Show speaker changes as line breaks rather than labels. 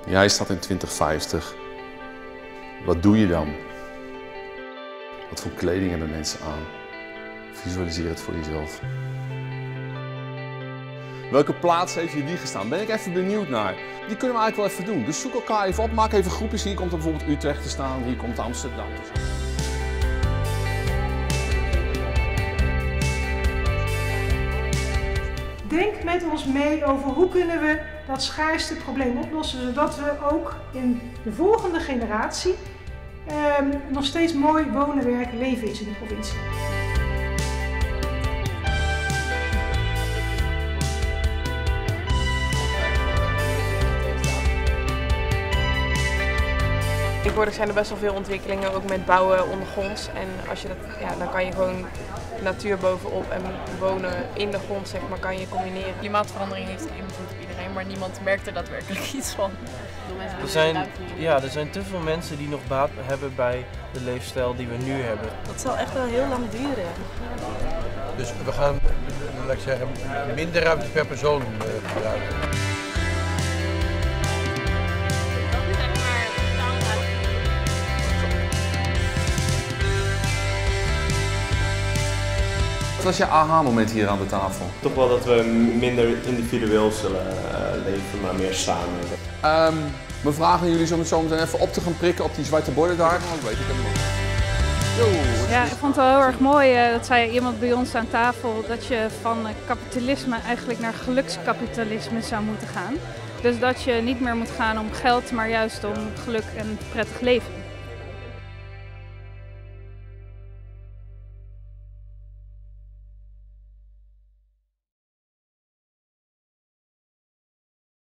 Jij staat in 2050. Wat doe je dan? Wat voor kleding hebben mensen aan? Visualiseer het voor jezelf. Welke plaats heeft je die gestaan? Ben ik even benieuwd naar. Die kunnen we eigenlijk wel even doen. Dus zoek elkaar even op, maak even groepjes. Hier komt er bijvoorbeeld Utrecht te staan, hier komt Amsterdam te staan.
Denk met ons mee over hoe kunnen we dat schaarste probleem oplossen, zodat we ook in de volgende generatie nog steeds mooi wonen, werken, leven is in de provincie.
Tegenwoordig zijn er best wel veel ontwikkelingen, ook met bouwen ondergronds. En als je dat, dan kan je gewoon natuur bovenop en wonen in de grond, zeg maar, kan je combineren.
Klimaatverandering heeft invloed op iedereen, maar niemand merkt er daadwerkelijk iets van.
Er zijn te veel mensen die nog baat hebben bij de leefstijl die we nu hebben.
Dat zal echt wel heel lang duren.
Dus we gaan, laat ik zeggen, minder ruimte per persoon gebruiken.
Wat was je aha-moment hier aan de tafel?
Toch wel dat we minder individueel zullen leven, maar meer samen.
We vragen jullie om het zo meteen even op te gaan prikken op die zwarte borden daar. Dat weet ik helemaal niet.
Ja, ik vond het wel heel erg mooi, dat zei iemand bij ons aan tafel, dat je van kapitalisme eigenlijk naar gelukskapitalisme zou moeten gaan. Dus dat je niet meer moet gaan om geld, maar juist om geluk en prettig leven.